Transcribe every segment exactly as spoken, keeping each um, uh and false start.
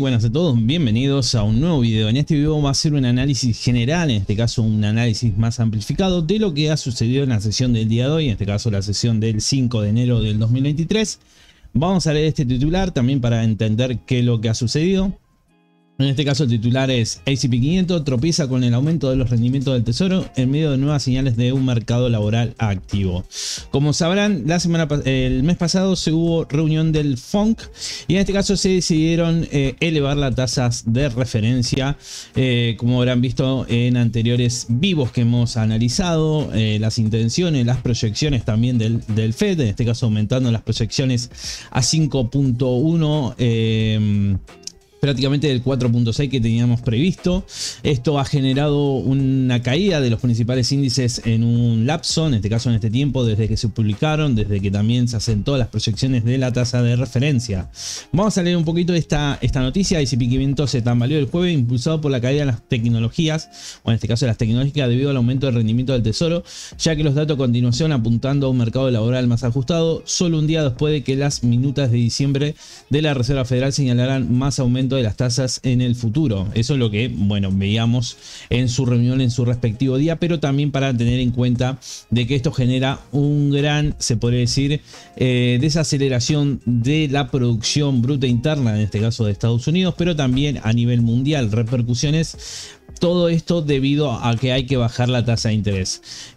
buenas a todos, bienvenidos a un nuevo video. En este video va a ser un análisis general, en este caso un análisis más amplificado de lo que ha sucedido en la sesión del día de hoy, en este caso la sesión del cinco de enero del dos mil veintitrés. Vamos a leer este titular también para entender qué es lo que ha sucedido. En este caso el titular es A S and P quinientos tropieza con el aumento de los rendimientos del tesoro en medio de nuevas señales de un mercado laboral activo. Como sabrán, la semana, el mes pasado se hubo reunión del F O M C y en este caso se decidieron eh, elevar las tasas de referencia. Eh, como habrán visto en anteriores vivos que hemos analizado, eh, las intenciones, las proyecciones también del, del Fed, en este caso aumentando las proyecciones a cinco punto uno. Eh, prácticamente del cuatro punto seis que teníamos previsto. Esto ha generado una caída de los principales índices en un lapso, en este caso en este tiempo, desde que se publicaron, desde que también se asentó las proyecciones de la tasa de referencia. Vamos a leer un poquito esta, esta noticia. A S and P quinientos se tambaleó el jueves impulsado por la caída de las tecnologías, o en este caso de las tecnológicas, debido al aumento del rendimiento del tesoro, ya que los datos a continuación apuntando a un mercado laboral más ajustado, solo un día después de que las minutas de diciembre de la Reserva Federal señalaran más aumento de las tasas en el futuro. Eso es lo que, bueno, veíamos en su reunión en su respectivo día, pero también para tener en cuenta de que esto genera un gran, se podría decir, eh, desaceleración de la producción bruta interna, en este caso de Estados Unidos, pero también a nivel mundial, repercusiones. Todo esto debido a que hay que bajar la tasa de interés.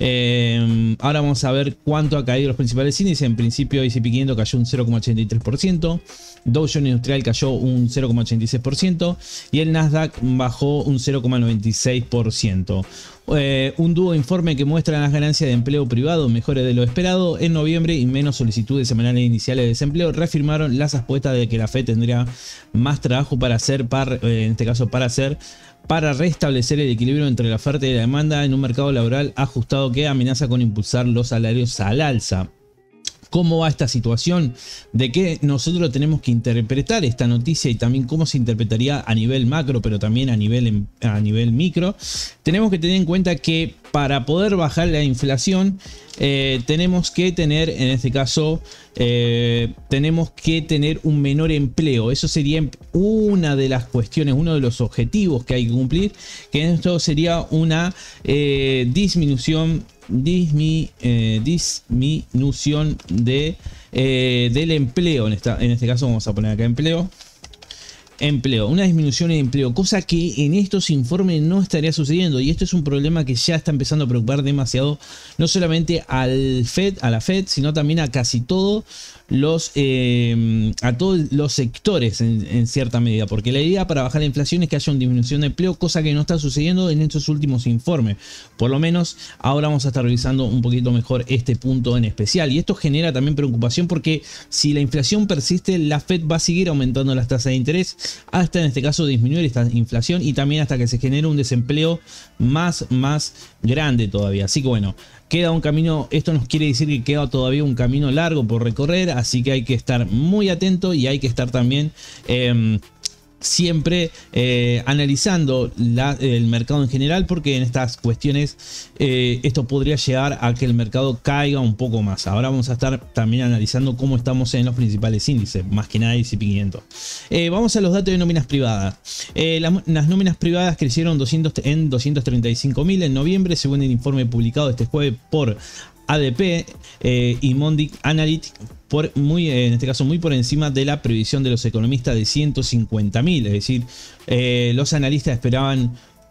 Eh, ahora vamos a ver cuánto ha caído los principales índices. En principio, A S and P quinientos cayó un cero coma ochenta y tres por ciento. Dow Jones Industrial cayó un cero coma ochenta y seis por ciento. Y el Nasdaq bajó un cero coma noventa y seis por ciento. Eh, un dúo informe que muestra las ganancias de empleo privado mejores de lo esperado en noviembre y menos solicitudes semanales iniciales de desempleo reafirmaron las apuestas de que la Fed tendría más trabajo para hacer, para, eh, en este caso para hacer, para restablecer el equilibrio entre la oferta y la demanda en un mercado laboral ajustado que amenaza con impulsar los salarios al alza. ¿Cómo va esta situación? ¿De qué nosotros tenemos que interpretar esta noticia y también cómo se interpretaría a nivel macro, pero también a nivel, a nivel micro? Tenemos que tener en cuenta que para poder bajar la inflación eh, tenemos que tener, en este caso, eh, tenemos que tener un menor empleo. Eso sería una de las cuestiones, uno de los objetivos que hay que cumplir, que esto sería una eh, disminución Dismi, eh, disminución de, eh, del empleo. En, esta, en este caso vamos a poner acá empleo. Empleo, una disminución de empleo, cosa que en estos informes no estaría sucediendo, y esto es un problema que ya está empezando a preocupar demasiado, no solamente al Fed, a la Fed, sino también a casi todos los eh, a todos los sectores en, en cierta medida, porque la idea para bajar la inflación es que haya una disminución de empleo, cosa que no está sucediendo en estos últimos informes. Por lo menos ahora vamos a estar revisando un poquito mejor este punto en especial, y esto genera también preocupación porque si la inflación persiste, la Fed va a seguir aumentando las tasas de interés hasta en este caso disminuir esta inflación y también hasta que se genere un desempleo más, más grande todavía. Así que bueno, queda un camino, esto nos quiere decir que queda todavía un camino largo por recorrer, así que hay que estar muy atento y hay que estar también eh, siempre eh, analizando la, el mercado en general, porque en estas cuestiones eh, esto podría llegar a que el mercado caiga un poco más. Ahora vamos a estar también analizando cómo estamos en los principales índices, más que nada A S and P quinientos. Eh, vamos a los datos de nóminas privadas. Eh, la, las nóminas privadas crecieron doscientos, en doscientos treinta y cinco mil en noviembre, según el informe publicado este jueves por A D P eh, y Mondic Analytics, por muy, en este caso muy por encima de la previsión de los economistas de ciento cincuenta mil. Es decir, eh, los analistas esperaban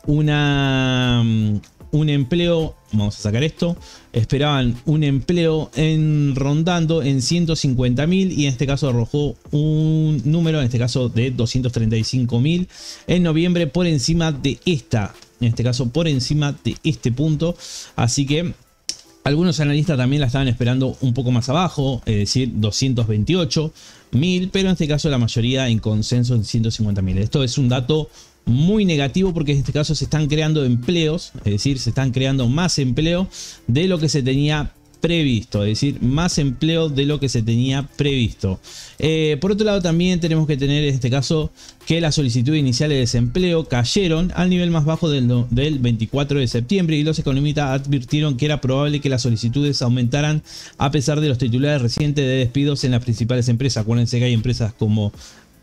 una, un empleo, vamos a sacar esto, esperaban un empleo en, rondando en ciento cincuenta mil, y en este caso arrojó un número, en este caso de doscientos treinta y cinco mil en noviembre, por encima de esta, en este caso por encima de este punto. Así que algunos analistas también la estaban esperando un poco más abajo, es decir, doscientos veintiocho mil, pero en este caso la mayoría en consenso en ciento cincuenta mil. Esto es un dato muy negativo porque en este caso se están creando empleos, es decir, se están creando más empleo de lo que se tenía previsto, es decir, más empleo de lo que se tenía previsto. Eh, por otro lado, también tenemos que tener en este caso que las solicitudes iniciales de desempleo cayeron al nivel más bajo del, del veinticuatro de septiembre, y los economistas advirtieron que era probable que las solicitudes aumentaran a pesar de los titulares recientes de despidos en las principales empresas. Acuérdense que hay empresas como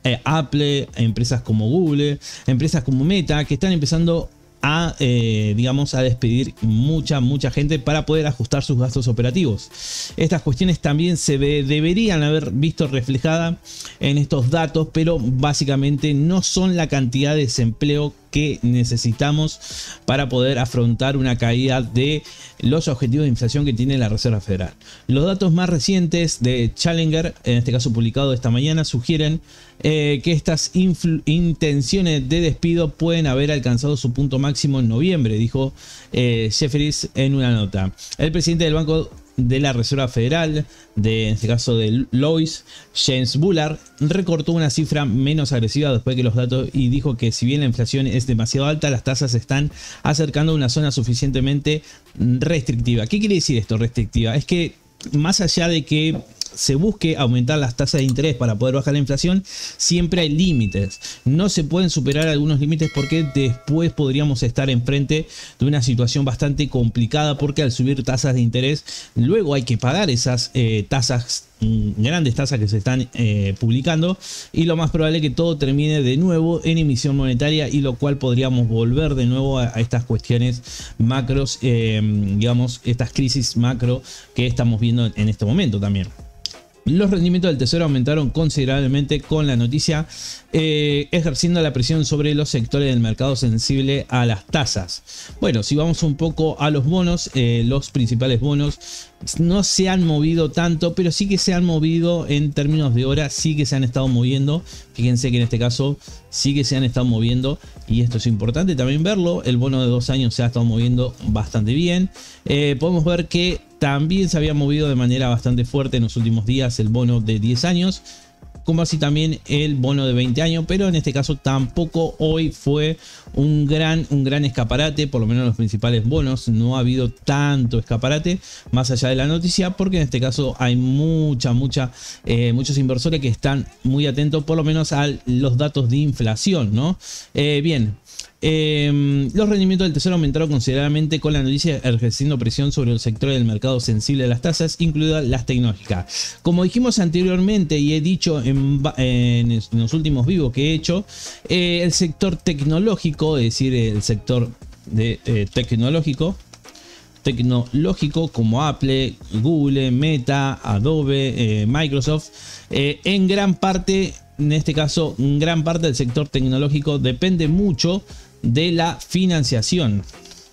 eh, Apple, empresas como Google, empresas como Meta, que están empezando a, eh, digamos, a despedir mucha, mucha gente para poder ajustar sus gastos operativos. Estas cuestiones también se ve, deberían haber visto reflejada en estos datos, pero básicamente no son la cantidad de desempleo que necesitamos para poder afrontar una caída de los objetivos de inflación que tiene la Reserva Federal. Los datos más recientes de Challenger, en este caso publicado esta mañana, sugieren eh, que estas intenciones de despido pueden haber alcanzado su punto máximo en noviembre, dijo eh, Jefferies en una nota. El presidente del Banco de la Reserva Federal, de, en este caso de Lois, James Bullard, recortó una cifra menos agresiva después de los datos y dijo que si bien la inflación es demasiado alta, las tasas se están acercando a una zona suficientemente restrictiva. ¿Qué quiere decir esto restrictiva? Es que más allá de que se busque aumentar las tasas de interés para poder bajar la inflación, siempre hay límites. No se pueden superar algunos límites porque después podríamos estar enfrente de una situación bastante complicada, porque al subir tasas de interés luego hay que pagar esas eh, tasas, grandes tasas que se están eh, publicando, y lo más probable es que todo termine de nuevo en emisión monetaria, y lo cual podríamos volver de nuevo a, a estas cuestiones macros, eh, digamos, estas crisis macro que estamos viendo en este momento también. Los rendimientos del tesoro aumentaron considerablemente con la noticia, eh, ejerciendo la presión sobre los sectores del mercado sensible a las tasas. Bueno, si vamos un poco a los bonos, eh, los principales bonos no se han movido tanto, pero sí que se han movido en términos de hora, sí que se han estado moviendo. Fíjense que en este caso sí que se han estado moviendo, y esto es importante también verlo. El bono de dos años se ha estado moviendo bastante bien. Eh, podemos ver que también se había movido de manera bastante fuerte en los últimos días el bono de diez años, como así también el bono de veinte años, pero en este caso tampoco hoy fue un gran, un gran escaparate, por lo menos los principales bonos. No ha habido tanto escaparate más allá de la noticia, porque en este caso hay mucha, mucha, eh, muchos inversores que están muy atentos por lo menos a los datos de inflación, ¿no? Eh, bien. Eh, los rendimientos del tesoro aumentaron considerablemente con la noticia, ejerciendo presión sobre el sector del mercado sensible a las tasas, incluidas las tecnológicas. Como dijimos anteriormente y he dicho en, en los últimos vivos que he hecho, eh, el sector tecnológico, es decir, el sector de, eh, tecnológico, tecnológico como Apple, Google, Meta, Adobe, eh, Microsoft, eh, en gran parte, en este caso, en gran parte del sector tecnológico depende mucho de la financiación,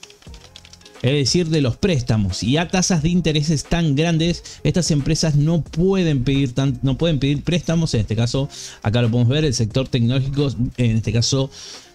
es decir, de los préstamos, y a tasas de intereses tan grandes estas empresas no pueden pedir tan, no pueden pedir préstamos. En este caso, acá lo podemos ver, el sector tecnológico, en este caso,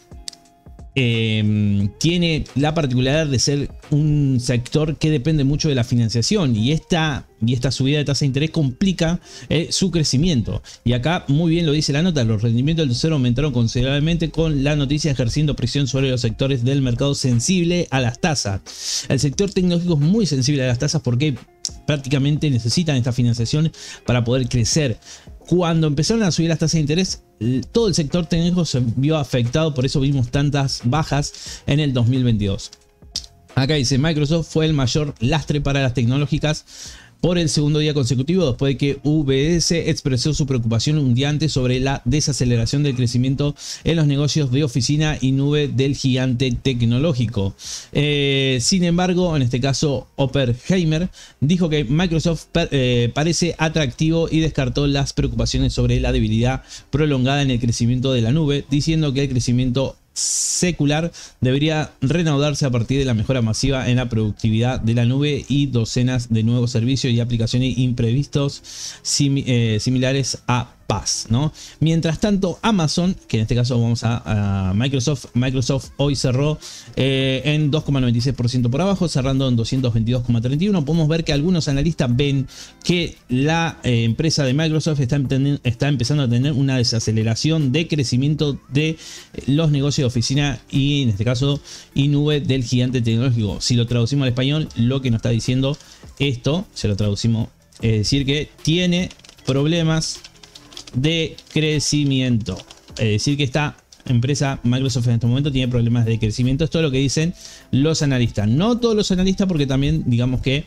Eh, tiene la particularidad de ser un sector que depende mucho de la financiación, y esta, y esta subida de tasa de interés complica eh, su crecimiento. Y acá muy bien lo dice la nota: los rendimientos del tesoro aumentaron considerablemente con la noticia, ejerciendo presión sobre los sectores del mercado sensible a las tasas. El sector tecnológico es muy sensible a las tasas porque prácticamente necesitan esta financiación para poder crecer. Cuando empezaron a subir las tasas de interés, todo el sector tecnológico se vio afectado, por eso vimos tantas bajas en el dos mil veintidós. Acá dice: Microsoft fue el mayor lastre para las tecnológicas por el segundo día consecutivo, después de que U B S expresó su preocupación un día antes sobre la desaceleración del crecimiento en los negocios de oficina y nube del gigante tecnológico. Eh, sin embargo, en este caso, Oppenheimer dijo que Microsoft eh, parece atractivo y descartó las preocupaciones sobre la debilidad prolongada en el crecimiento de la nube, diciendo que el crecimiento secular debería reanudarse a partir de la mejora masiva en la productividad de la nube y docenas de nuevos servicios y aplicaciones imprevistos sim, eh, similares a Paz, ¿no? Mientras tanto, Amazon, que en este caso vamos a, a Microsoft, Microsoft hoy cerró eh, en dos coma noventa y seis por ciento por abajo, cerrando en doscientos veintidós coma treinta y uno. Podemos ver que algunos analistas ven que la eh, empresa de Microsoft está, está empezando a tener una desaceleración de crecimiento de los negocios de oficina y, en este caso, y nube del gigante tecnológico. Si lo traducimos al español, lo que nos está diciendo esto, se lo traducimos, es decir, que tiene problemas de crecimiento. Es decir, que esta empresa Microsoft en este momento tiene problemas de crecimiento. Esto es lo que dicen los analistas. No todos los analistas, porque también digamos que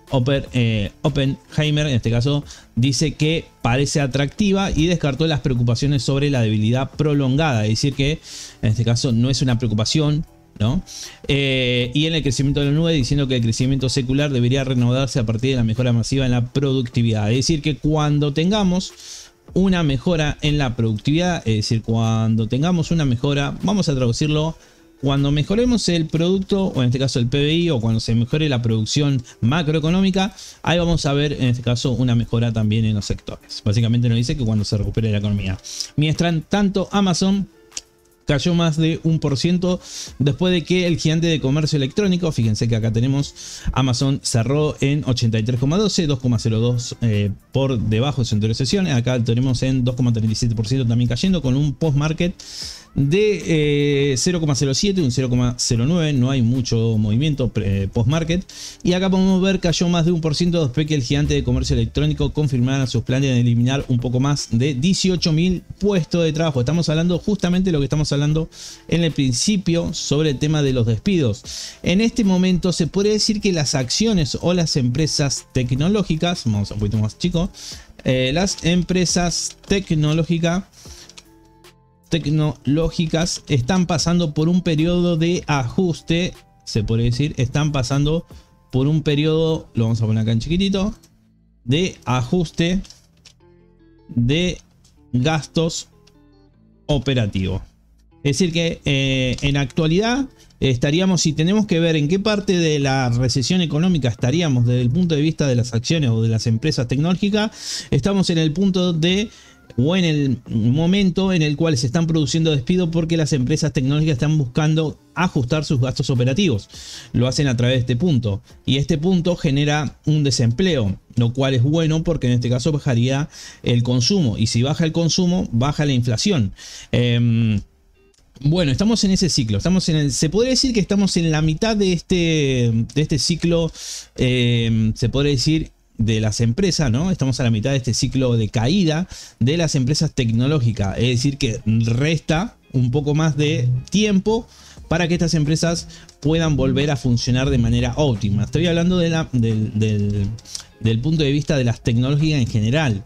Oper, eh, Oppenheimer, en este caso, dice que parece atractiva y descartó las preocupaciones sobre la debilidad prolongada. Es decir, que en este caso no es una preocupación, ¿no? Eh, y en el crecimiento de la nube, diciendo que el crecimiento secular debería renovarse a partir de la mejora masiva en la productividad. Es decir, que cuando tengamos una mejora en la productividad, es decir, cuando tengamos una mejora, vamos a traducirlo, cuando mejoremos el producto, o en este caso el P B I, o cuando se mejore la producción macroeconómica, ahí vamos a ver en este caso una mejora también en los sectores. Básicamente nos dice que cuando se recupere la economía. Mientras tanto, Amazon cayó más de un por ciento después de que el gigante de comercio electrónico, fíjense que acá tenemos Amazon, cerró en ochenta y tres coma doce, dos coma cero dos eh, por debajo de su anterior sesión. Acá tenemos en dos coma treinta y siete por ciento también cayendo, con un post-market de eh, cero coma cero siete, un cero coma cero nueve, no hay mucho movimiento eh, post-market. Y acá podemos ver que cayó más de un por ciento después que el gigante de comercio electrónico confirmara sus planes de eliminar un poco más de dieciocho mil puestos de trabajo. Estamos hablando justamente de lo que estamos hablando en el principio sobre el tema de los despidos. En este momento se puede decir que las acciones o las empresas tecnológicas, vamos a un poquito más chico, eh, las empresas tecnológicas tecnológicas están pasando por un periodo de ajuste, se puede decir, están pasando por un periodo, lo vamos a poner acá en chiquitito, de ajuste de gastos operativos. Es decir que eh, en actualidad estaríamos, si tenemos que ver en qué parte de la recesión económica estaríamos desde el punto de vista de las acciones o de las empresas tecnológicas, estamos en el punto de o en el momento en el cual se están produciendo despidos porque las empresas tecnológicas están buscando ajustar sus gastos operativos. Lo hacen a través de este punto. Y este punto genera un desempleo, lo cual es bueno porque en este caso bajaría el consumo. Y si baja el consumo, baja la inflación. Eh, Bueno, estamos en ese ciclo, estamos en el, se podría decir que estamos en la mitad de este, de este ciclo, eh, se podría decir, de las empresas, ¿no? Estamos a la mitad de este ciclo de caída de las empresas tecnológicas, es decir que resta un poco más de tiempo para que estas empresas puedan volver a funcionar de manera óptima. Estoy hablando de la, del, del, del punto de vista de las tecnologías en general.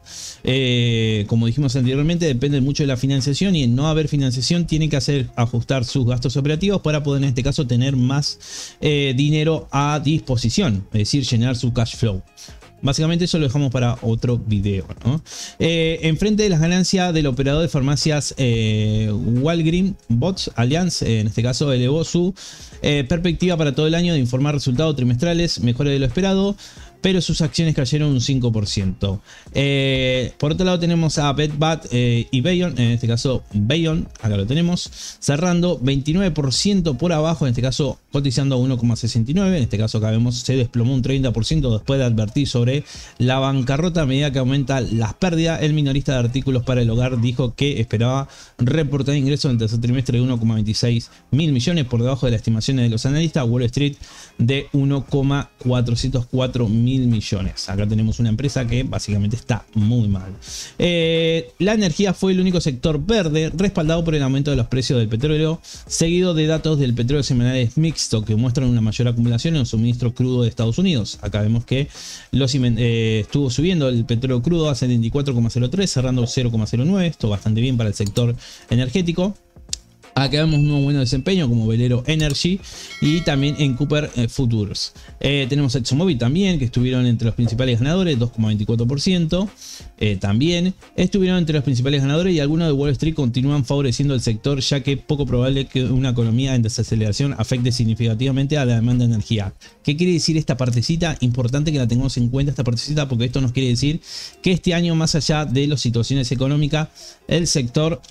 Eh, como dijimos anteriormente, depende mucho de la financiación y en no haber financiación tienen que hacer ajustar sus gastos operativos para poder en este caso tener más eh, dinero a disposición, es decir, llenar su cash flow. Básicamente eso lo dejamos para otro video, ¿no? Eh, enfrente de las ganancias del operador de farmacias eh, Walgreens Boots Alliance, eh, en este caso elevó su eh, perspectiva para todo el año de informar resultados trimestrales mejores de lo esperado, pero sus acciones cayeron un cinco por ciento. Eh, por otro lado tenemos a Bed Bath eh, y Beyond, en este caso Beyond, acá lo tenemos, cerrando veintinueve por ciento por abajo, en este caso cotizando a uno coma sesenta y nueve, en este caso acá vemos se desplomó un treinta por ciento después de advertir sobre la bancarrota a medida que aumentan las pérdidas. El minorista de artículos para el hogar dijo que esperaba reportar ingresos en el tercer trimestre de uno coma veintiséis mil millones por debajo de las estimaciones de los analistas. Wall Street de uno coma cuatrocientos cuatro mil millones. Acá tenemos una empresa que básicamente está muy mal. Eh, la energía fue el único sector verde respaldado por el aumento de los precios del petróleo, seguido de datos del petróleo semanales mixto que muestran una mayor acumulación en el suministro crudo de Estados Unidos. Acá vemos que los, eh, estuvo subiendo el petróleo crudo a setenta y cuatro coma cero tres, cerrando cero coma cero nueve. Esto bastante bien para el sector energético. Acá vemos un nuevo buen desempeño como Velero Energy y también en Cooper eh, Futures. Eh, tenemos ExxonMobil también, que estuvieron entre los principales ganadores, dos coma veinticuatro por ciento. Eh, también estuvieron entre los principales ganadores y algunos de Wall Street continúan favoreciendo el sector, ya que es poco probable que una economía en desaceleración afecte significativamente a la demanda de energía. ¿Qué quiere decir esta partecita? Importante que la tengamos en cuenta esta partecita, porque esto nos quiere decir que este año, más allá de las situaciones económicas, el sector...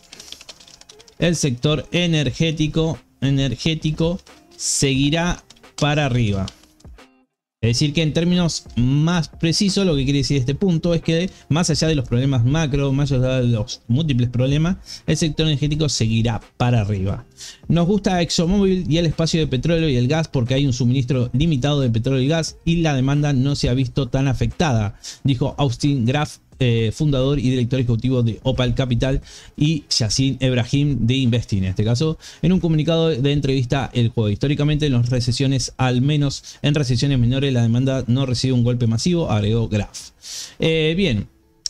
El sector energético, energético seguirá para arriba. Es decir que en términos más precisos lo que quiere decir este punto es que más allá de los problemas macro, más allá de los múltiples problemas, el sector energético seguirá para arriba. Nos gusta ExxonMobil y el espacio de petróleo y el gas porque hay un suministro limitado de petróleo y gas y la demanda no se ha visto tan afectada, dijo Austin Graf, eh, fundador y director ejecutivo de Opal Capital, y Yassin Ebrahim de Investing, en este caso, en un comunicado de entrevista el jueves. Históricamente en las recesiones, al menos en recesiones menores, la demanda no recibe un golpe masivo, agregó Graf. Eh, bien.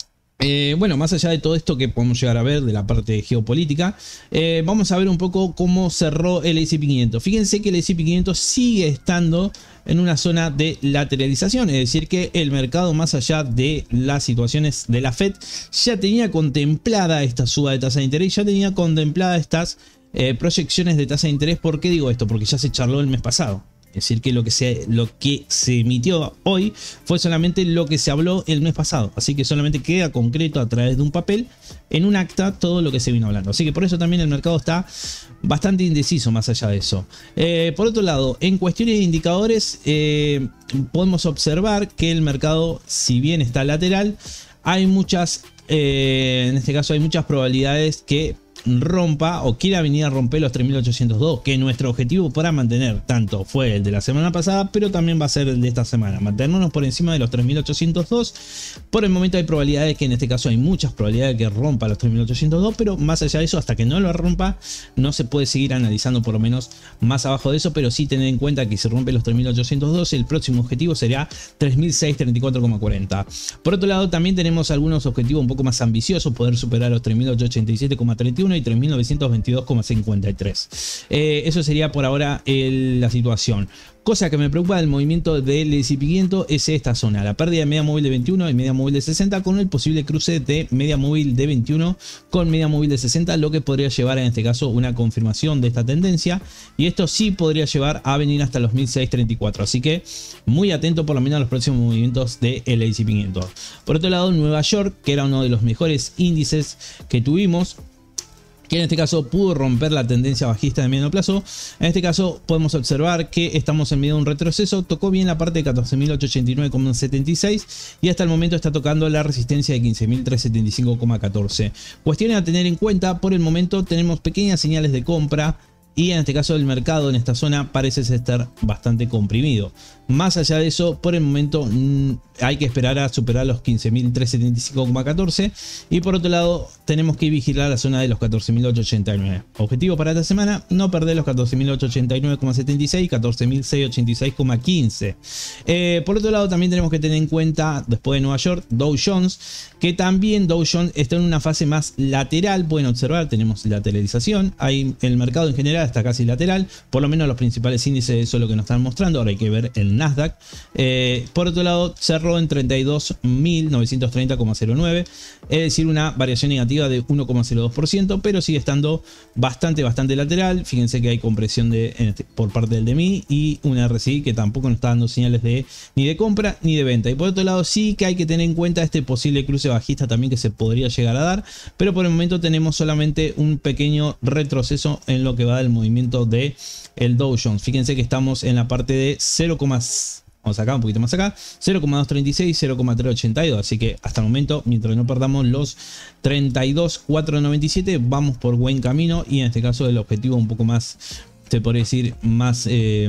Eh, bueno, más allá de todo esto que podemos llegar a ver de la parte geopolítica, eh, vamos a ver un poco cómo cerró el S and P quinientos. Fíjense que el S and P quinientos sigue estando en una zona de lateralización, es decir que el mercado, más allá de las situaciones de la Fed, ya tenía contemplada esta suba de tasa de interés, ya tenía contemplada estas eh, proyecciones de tasa de interés. ¿Por qué digo esto? Porque ya se charló el mes pasado. Es decir, que lo que, se, lo que se emitió hoy fue solamente lo que se habló el mes pasado. Así que solamente queda concreto a través de un papel, en un acta, todo lo que se vino hablando. Así que por eso también el mercado está bastante indeciso más allá de eso. Eh, por otro lado, en cuestiones de indicadores, eh, podemos observar que el mercado, si bien está lateral, hay muchas, eh, en este caso hay muchas probabilidades que rompa o quiera venir a romper los tres mil ochocientos dos, que nuestro objetivo para mantener tanto fue el de la semana pasada, pero también va a ser el de esta semana, mantenernos por encima de los tres mil ochocientos dos. Por el momento hay probabilidades, que en este caso hay muchas probabilidades de que rompa los tres mil ochocientos dos, pero más allá de eso, hasta que no lo rompa, no se puede seguir analizando por lo menos más abajo de eso. Pero sí tener en cuenta que si rompe los tres mil ochocientos dos, el próximo objetivo será tres mil seiscientos treinta y cuatro coma cuarenta. Por otro lado, también tenemos algunos objetivos un poco más ambiciosos, poder superar los tres mil ochocientos ochenta y siete coma treinta y uno y tres mil novecientos veintidós coma cincuenta y tres. Eh, eso sería por ahora el, la situación. Cosa que me preocupa del movimiento del S and P quinientos es esta zona, la pérdida de media móvil de veintiuno y media móvil de sesenta, con el posible cruce de media móvil de veintiuno con media móvil de sesenta, lo que podría llevar en este caso una confirmación de esta tendencia, y esto sí podría llevar a venir hasta los mil seiscientos treinta y cuatro. Así que muy atento por lo menos a los próximos movimientos del S and P quinientos. Por otro lado, Nueva York, que era uno de los mejores índices que tuvimos, que en este caso pudo romper la tendencia bajista de mediano plazo. En este caso podemos observar que estamos en medio de un retroceso, tocó bien la parte de catorce mil ochocientos ochenta y nueve coma setenta y seis y hasta el momento está tocando la resistencia de quince mil trescientos setenta y cinco coma catorce. Cuestiones a tener en cuenta: por el momento tenemos pequeñas señales de compra, y en este caso el mercado en esta zona parece estar bastante comprimido. Más allá de eso, por el momento mmm, hay que esperar a superar los quince mil trescientos setenta y cinco coma catorce. Y por otro lado, tenemos que vigilar la zona de los catorce mil ochocientos ochenta y nueve. Objetivo para esta semana: no perder los catorce mil ochocientos ochenta y nueve coma setenta y seis y catorce mil seiscientos ochenta y seis coma quince. Eh, por otro lado, también tenemos que tener en cuenta, después de Nueva York, Dow Jones, que también Dow Jones está en una fase más lateral. Pueden observar, tenemos lateralización. Hay, el mercado en general está casi lateral, por lo menos los principales índices, eso es lo que nos están mostrando. Ahora hay que ver el Nasdaq. Eh, por otro lado, cerró en treinta y dos mil novecientos treinta coma cero nueve, es decir, una variación negativa de uno coma cero dos por ciento, pero sigue estando bastante, bastante lateral. Fíjense que hay compresión de, este, por parte del D M I y una R S I que tampoco nos está dando señales de ni de compra ni de venta. Y por otro lado, sí que hay que tener en cuenta este posible cruce bajista también que se podría llegar a dar, pero por el momento tenemos solamente un pequeño retroceso en lo que va del movimiento de el Dow Jones. Fíjense que estamos en la parte de cero, vamos acá, un poquito más acá, cero coma doscientos treinta y seis, cero coma trescientos ochenta y dos. Así que hasta el momento, mientras no perdamos los treinta y dos mil cuatrocientos noventa y siete, vamos por buen camino. Y en este caso el objetivo un poco más, te podría decir, más... Eh,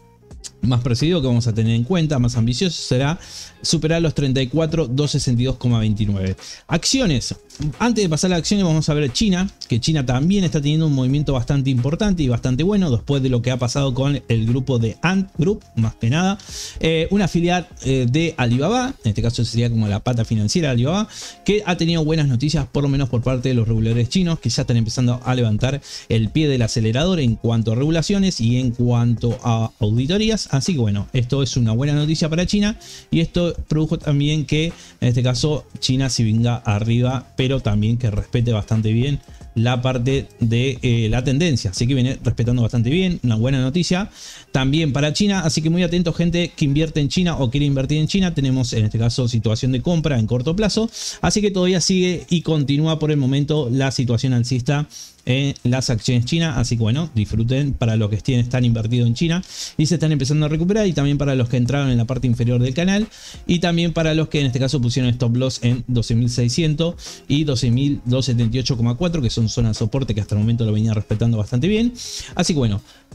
más preciso, que vamos a tener en cuenta, más ambicioso, será superar los treinta y cuatro mil doscientos sesenta y dos coma veintinueve. Acciones. Antes de pasar a las acciones, vamos a ver China, que China también está teniendo un movimiento bastante importante y bastante bueno después de lo que ha pasado con el grupo de Ant Group, más que nada. Eh, una filial eh, de Alibaba, en este caso sería como la pata financiera de Alibaba, que ha tenido buenas noticias, por lo menos por parte de los reguladores chinos, que ya están empezando a levantar el pie del acelerador en cuanto a regulaciones y en cuanto a auditorías. Así que bueno, esto es una buena noticia para China, y esto produjo también que en este caso China se venga arriba, pero también que respete bastante bien la parte de eh, la tendencia. Así que viene respetando bastante bien, una buena noticia también para China. Así que muy atentos, gente que invierte en China o quiere invertir en China. Tenemos en este caso situación de compra en corto plazo, así que todavía sigue y continúa por el momento la situación alcista en las acciones chinas. Así que bueno, disfruten para los que estén, están invertidos en China y se están empezando a recuperar, y también para los que entraron en la parte inferior del canal, y también para los que en este caso pusieron stop loss en doce mil seiscientos y doce mil doscientos setenta y ocho coma cuatro, que son zonas de soporte que hasta el momento lo venía respetando bastante bien. Así que bueno,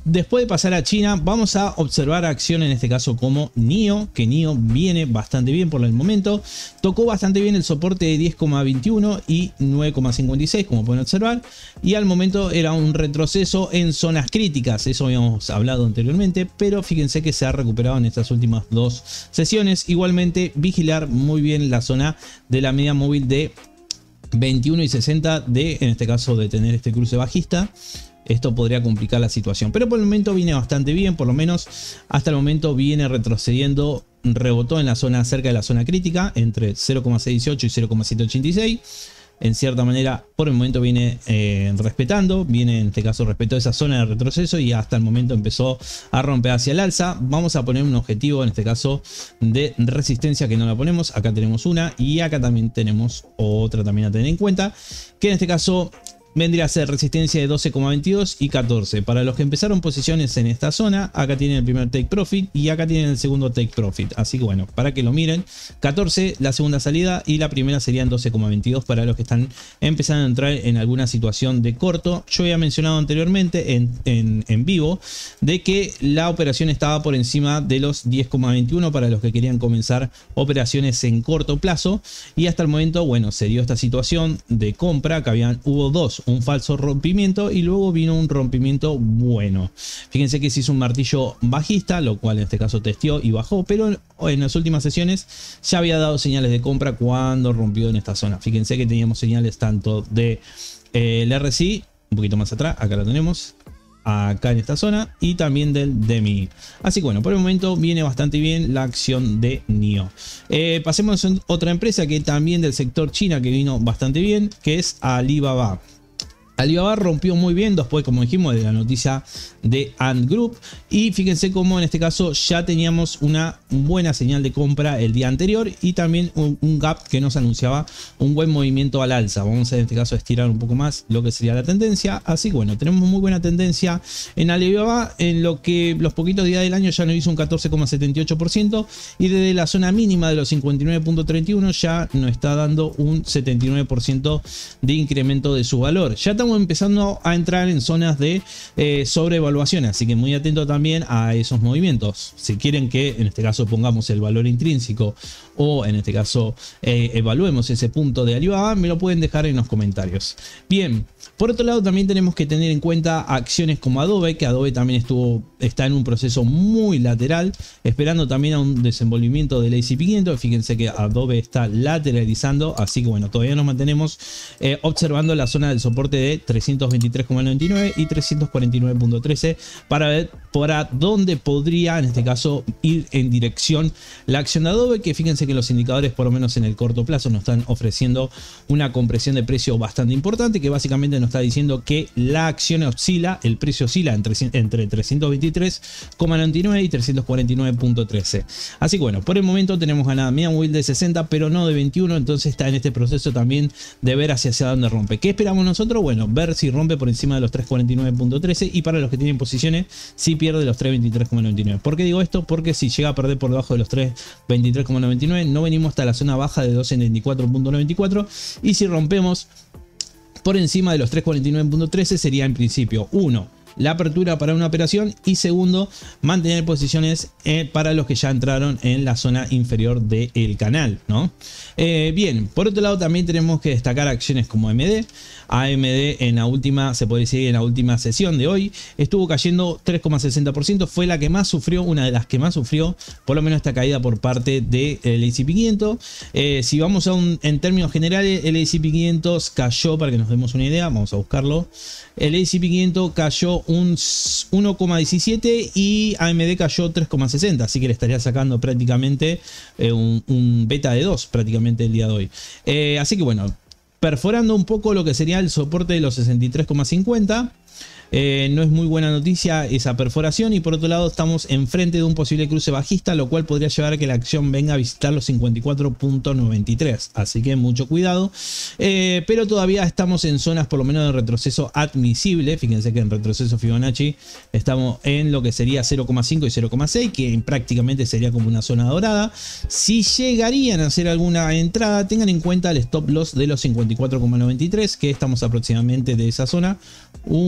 Después de pasar a China, vamos a observar acción en este caso como NIO, que NIO viene bastante bien por el momento. Tocó bastante bien el soporte de diez coma veintiuno y nueve coma cincuenta y seis, como pueden observar. Y al momento era un retroceso en zonas críticas, eso habíamos hablado anteriormente, pero fíjense que se ha recuperado en estas últimas dos sesiones. Igualmente, vigilar muy bien la zona de la media móvil de veintiuno y sesenta de, en este caso, de tener este cruce bajista. Esto podría complicar la situación, pero por el momento viene bastante bien, por lo menos hasta el momento viene retrocediendo, rebotó en la zona cerca de la zona crítica entre cero coma seiscientos dieciocho y cero coma setecientos ochenta y seis. En cierta manera, por el momento viene eh, respetando, viene en este caso respetó esa zona de retroceso y hasta el momento empezó a romper hacia el alza. Vamos a poner un objetivo, en este caso de resistencia, que no la ponemos. Acá tenemos una y acá también tenemos otra también a tener en cuenta, que en este caso vendría a ser resistencia de doce coma veintidós y catorce. Para los que empezaron posiciones en esta zona, acá tienen el primer take profit y acá tienen el segundo take profit. Así que bueno, para que lo miren, catorce la segunda salida y la primera serían doce coma veintidós para los que están empezando a entrar en alguna situación de corto. Yo había mencionado anteriormente en, en, en vivo de que la operación estaba por encima de los diez coma veintiuno para los que querían comenzar operaciones en corto plazo. Y hasta el momento, bueno, se dio esta situación de compra, que habían, hubo dos. Un falso rompimiento y luego vino un rompimiento bueno. Fíjense que se hizo un martillo bajista, lo cual en este caso testeó y bajó, pero en las últimas sesiones ya había dado señales de compra cuando rompió en esta zona. Fíjense que teníamos señales tanto de eh, el R S I, un poquito más atrás, acá lo tenemos, acá en esta zona, y también del D M I. Así que bueno, por el momento viene bastante bien la acción de NIO. Eh, pasemos a otra empresa que también del sector China, que vino bastante bien, que es Alibaba. Alibaba rompió muy bien después, como dijimos, de la noticia de Ant Group. Y fíjense cómo en este caso ya teníamos una buena señal de compra el día anterior y también un, un gap que nos anunciaba un buen movimiento al alza. Vamos a en este caso a estirar un poco más lo que sería la tendencia. Así que bueno, tenemos muy buena tendencia en Alibaba, en lo que los poquitos días del año ya nos hizo un catorce coma setenta y ocho por ciento y desde la zona mínima de los cincuenta y nueve punto treinta y uno ya nos está dando un setenta y nueve por ciento de incremento de su valor. Ya estamos empezando a entrar en zonas de eh, sobrevaluación, así que muy atento también a esos movimientos. Si quieren que en este caso pongamos el valor intrínseco o en este caso eh, evaluemos ese punto de Alibaba, me lo pueden dejar en los comentarios. Bien, por otro lado también tenemos que tener en cuenta acciones como Adobe, que Adobe también estuvo, está en un proceso muy lateral, esperando también a un desenvolvimiento del A C P quinientos. Fíjense que Adobe está lateralizando, así que bueno, todavía nos mantenemos eh, observando la zona del soporte de trescientos veintitrés coma noventa y nueve y trescientos cuarenta y nueve punto trece para ver para dónde podría en este caso ir en dirección la acción de Adobe, que fíjense que los indicadores por lo menos en el corto plazo nos están ofreciendo una compresión de precio bastante importante, que básicamente nos está diciendo que la acción oscila, el precio oscila entre, entre trescientos veintitrés coma noventa y nueve y trescientos cuarenta y nueve punto trece. Así que bueno, por el momento tenemos ganada media móvil de sesenta pero no de veintiuno, entonces está en este proceso también de ver hacia, hacia dónde rompe. ¿Qué esperamos nosotros? Bueno, ver si rompe por encima de los trescientos cuarenta y nueve punto trece y para los que tienen posiciones si pierde los trescientos veintitrés coma noventa y nueve. ¿Por qué digo esto? Porque si llega a perder por debajo de los trescientos veintitrés coma noventa y nueve no venimos hasta la zona baja de doscientos setenta y cuatro punto noventa y cuatro y si rompemos por encima de los trescientos cuarenta y nueve punto trece sería en principio uno la apertura para una operación y segundo mantener posiciones eh, para los que ya entraron en la zona inferior del canal, ¿no? Eh, bien, por otro lado también tenemos que destacar acciones como A M D. A M D en la última, se puede decir en la última sesión de hoy, estuvo cayendo tres coma sesenta por ciento, fue la que más sufrió, una de las que más sufrió, por lo menos esta caída por parte del A C P quinientos. Eh, si vamos a un, en términos generales, el A C P quinientos cayó, para que nos demos una idea, vamos a buscarlo, el A C P quinientos cayó un uno coma diecisiete y A M D cayó tres coma sesenta, así que le estaría sacando prácticamente eh, un, un beta de dos prácticamente el día de hoy. Eh, así que bueno, perforando un poco lo que sería el soporte de los sesenta y tres coma cincuenta. Eh, no es muy buena noticia esa perforación y por otro lado estamos enfrente de un posible cruce bajista, lo cual podría llevar a que la acción venga a visitar los cincuenta y cuatro punto noventa y tres, así que mucho cuidado. Eh, pero todavía estamos en zonas por lo menos de retroceso admisible. Fíjense que en retroceso Fibonacci estamos en lo que sería cero coma cinco y cero coma seis, que prácticamente sería como una zona dorada. Si llegarían a hacer alguna entrada, tengan en cuenta el stop loss de los cincuenta y cuatro coma noventa y tres, que estamos aproximadamente de esa zona un tres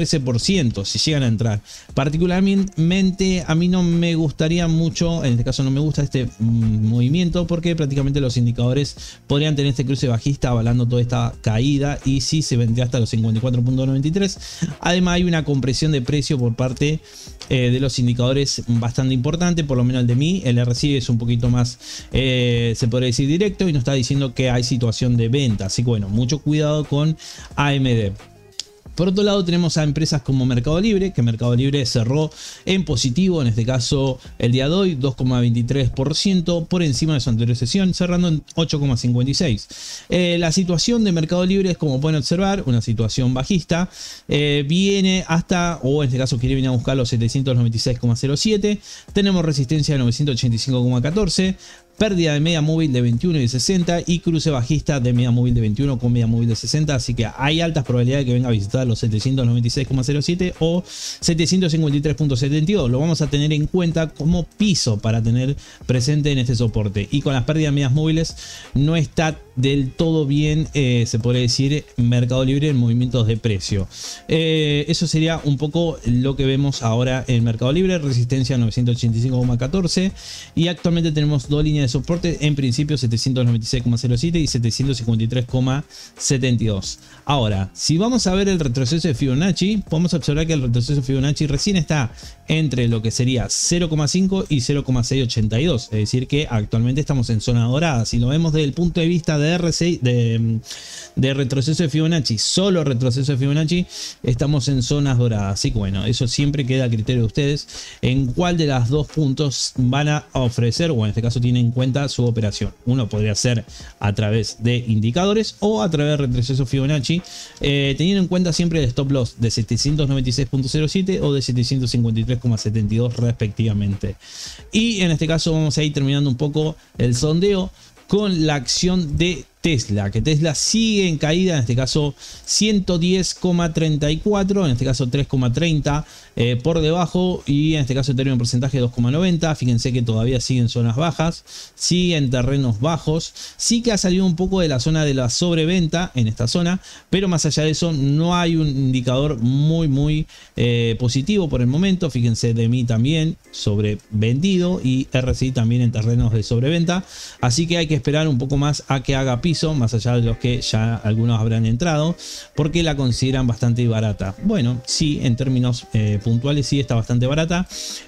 trece por ciento si llegan a entrar. Particularmente a mí no me gustaría mucho, en este caso no me gusta este mm, movimiento, porque prácticamente los indicadores podrían tener este cruce bajista avalando toda esta caída, y sí se vendría hasta los cincuenta y cuatro punto noventa y tres. Además hay una compresión de precio por parte eh, de los indicadores bastante importante, por lo menos el de mí. El R S I es un poquito más, eh, se podría decir, directo, y nos está diciendo que hay situación de venta. Así que bueno, mucho cuidado con A M D. Por otro lado tenemos a empresas como Mercado Libre, que Mercado Libre cerró en positivo, en este caso el día de hoy, dos coma veintitrés por ciento por encima de su anterior sesión, cerrando en ocho coma cincuenta y seis. Eh, la situación de Mercado Libre es, como pueden observar, una situación bajista. Eh, viene hasta, o en este caso quiere venir a buscar los setecientos noventa y seis coma cero siete. Tenemos resistencia de novecientos ochenta y cinco coma catorce. Pérdida de media móvil de veintiuno y de sesenta, y cruce bajista de media móvil de veintiuno con media móvil de sesenta. Así que hay altas probabilidades de que venga a visitar los setecientos noventa y seis coma cero siete o setecientos cincuenta y tres punto setenta y dos. Lo vamos a tener en cuenta como piso para tener presente en este soporte. Y con las pérdidas de medias móviles no está del todo bien, eh, se podría decir, Mercado Libre en movimientos de precio. Eh, eso sería un poco lo que vemos ahora en Mercado Libre. Resistencia novecientos ochenta y cinco coma catorce, y actualmente tenemos dos líneas de soporte, en principio setecientos noventa y seis coma cero siete y setecientos cincuenta y tres coma setenta y dos. Ahora, si vamos a ver el retroceso de Fibonacci, podemos observar que el retroceso de Fibonacci recién está entre lo que sería cero coma cinco y cero coma seiscientos ochenta y dos, es decir que actualmente estamos en zona dorada. Si lo vemos desde el punto de vista de R S I, de, de retroceso de Fibonacci, solo retroceso de Fibonacci, estamos en zonas doradas. Así que bueno, eso siempre queda a criterio de ustedes en cuál de las dos puntos van a ofrecer, o en este caso tienen en cuenta su operación. Uno podría ser a través de indicadores o a través de retroceso Fibonacci, eh, teniendo en cuenta siempre el stop loss de setecientos noventa y seis punto cero siete o de setecientos cincuenta y tres coma setenta y dos respectivamente. Y en este caso vamos a ir terminando un poco el sondeo con la acción de Tesla, que Tesla sigue en caída, en este caso ciento diez coma treinta y cuatro, en este caso tres coma treinta eh, por debajo, y en este caso el término porcentaje dos coma noventa. Fíjense que todavía sigue en zonas bajas, sigue en terrenos bajos, sí que ha salido un poco de la zona de la sobreventa en esta zona, pero más allá de eso no hay un indicador muy muy eh, positivo por el momento. Fíjense, de mí también sobrevendido y R S I también en terrenos de sobreventa, así que hay que esperar un poco más a que haga piso, más allá de los que ya algunos habrán entrado, porque la consideran bastante barata. Bueno, sí, en términos eh, puntuales sí está bastante barata.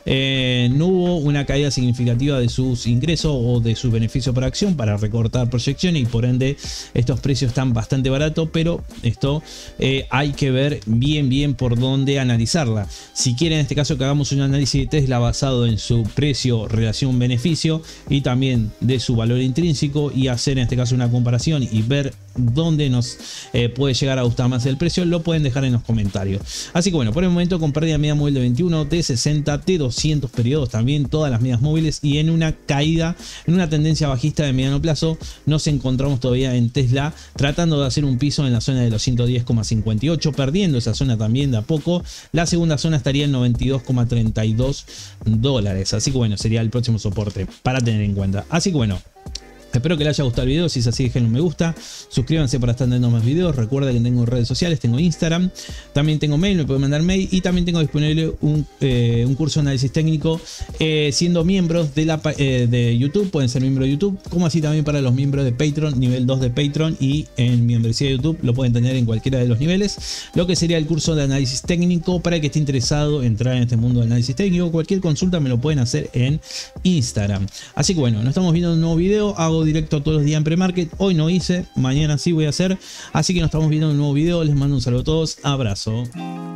Eh, no hubo una caída significativa de sus ingresos o de su beneficio por acción para recortar proyección, y por ende estos precios están bastante baratos, pero esto eh, hay que ver bien bien por dónde analizarla. Si quieren, en este caso, que hagamos un análisis de Tesla basado en su precio relación beneficio y también de su valor intrínseco, y hacer en este caso una comparación y ver dónde nos eh, puede llegar a gustar más el precio, lo pueden dejar en los comentarios. Así que bueno, por el momento con pérdida de media móvil de veintiuno, de sesenta, de doscientos periodos, también todas las medias móviles, y en una caída, en una tendencia bajista de mediano plazo, nos encontramos todavía en Tesla tratando de hacer un piso en la zona de los ciento diez coma cincuenta y ocho, perdiendo esa zona también de a poco. La segunda zona estaría en noventa y dos coma treinta y dos dólares, así que bueno, sería el próximo soporte para tener en cuenta. Así que bueno, espero que les haya gustado el video. Si es así, dejen un me gusta, suscríbanse para estar teniendo más videos. Recuerda que tengo redes sociales, tengo Instagram, también tengo mail, me pueden mandar mail, y también tengo disponible un, eh, un curso de análisis técnico eh, siendo miembros de, la, eh, de YouTube. Pueden ser miembros de YouTube, como así también para los miembros de Patreon, nivel dos de Patreon, y en mi membresía de YouTube lo pueden tener en cualquiera de los niveles, lo que sería el curso de análisis técnico. Para el que esté interesado en entrar en este mundo de análisis técnico, cualquier consulta me lo pueden hacer en Instagram. Así que bueno, nos estamos viendo en un nuevo video. Hago directo todos los días en premarket. Hoy no hice, mañana sí voy a hacer. Así que nos estamos viendo en un nuevo video. Les mando un saludo a todos. Abrazo.